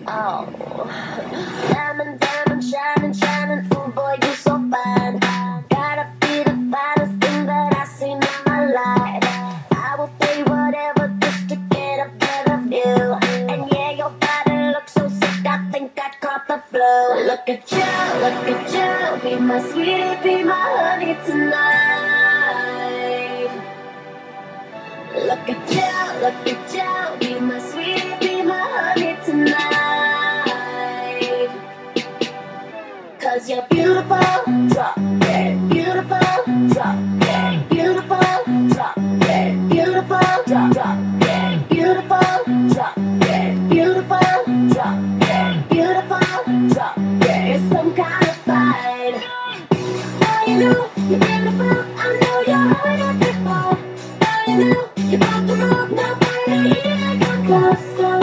Oh, diamond, diamond, shining, shining. Oh boy, you're so fine. Gotta be the finest thing that I've seen in my life. I will pay whatever just to get a better view. And yeah, your body looks so sick, I think I caught the flu. Look at you, be my sweetie, be my honey tonight. Look at you, be my sweetie, be my honey tonight. 'Cause you're beautiful, drop dead, beautiful, drop dead, beautiful, drop dead, beautiful, drop dead, beautiful, drop dead, beautiful, drop dead, beautiful, drop dead. It's some kind of fight. Oh, you know you're beautiful. I know you're already before. Oh, you know you're about to move. Nobody even come close.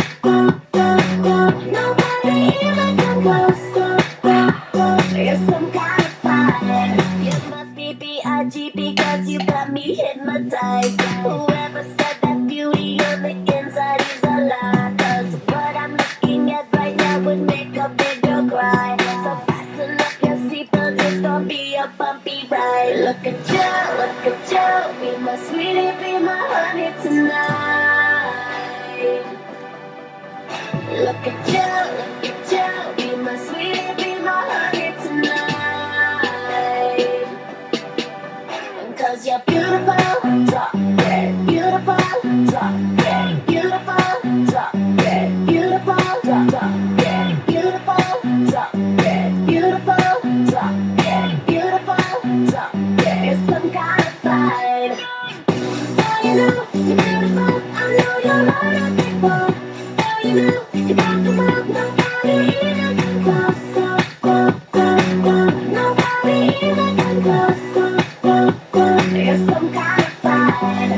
Nobody even come close. It's some kind of fire. You must be B.I.G. because you got me hypnotized. Whoever said that beauty on the inside is a lie. 'Cause what I'm looking at right now would make a big girl cry. So fasten up your seatbelt, it's gonna be a bumpy ride. Look at you, be my sweetie, be my honey tonight. Look at you, be my sweetie, be my honey tonight. 'Cause you're beautiful, drop dead, beautiful, drop dead, beautiful, drop dead, beautiful, drop dead, beautiful, drop dead, beautiful, drop dead, beautiful, drop dead. It's some kind of fight. Oh, you know you're beautiful. I know you're right at the ball. Oh, you know you're about to move. Nobody even come close. Nobody even come close. It's some kind of fight.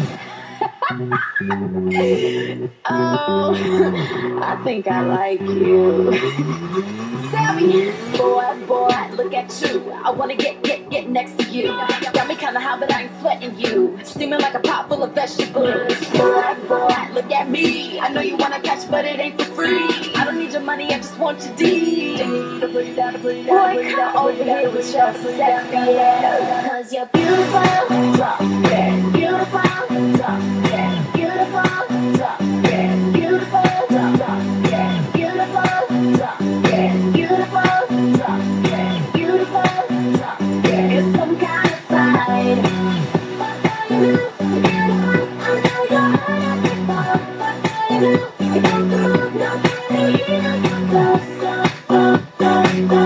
Oh, I think I like you. Sammy, boy, look at you. I wanna get next to you. Got me kinda hot, but I ain't sweating you. Steaming like a pot full of vegetables. Boy, look at me. I know you wanna catch, but it ain't for free. I don't need your money, I just want your D. Boy, come over here with your sexy ass. 'Cause you're beautiful, drop dead, beautiful, drop dead, beautiful, drop dead, beautiful, drop dead, beautiful, drop dead, beautiful, drop dead, beautiful, drop dead. It's some kind of fight. You know you're beautiful. I know you're hot before. You know you're about to move. Nobody even come close.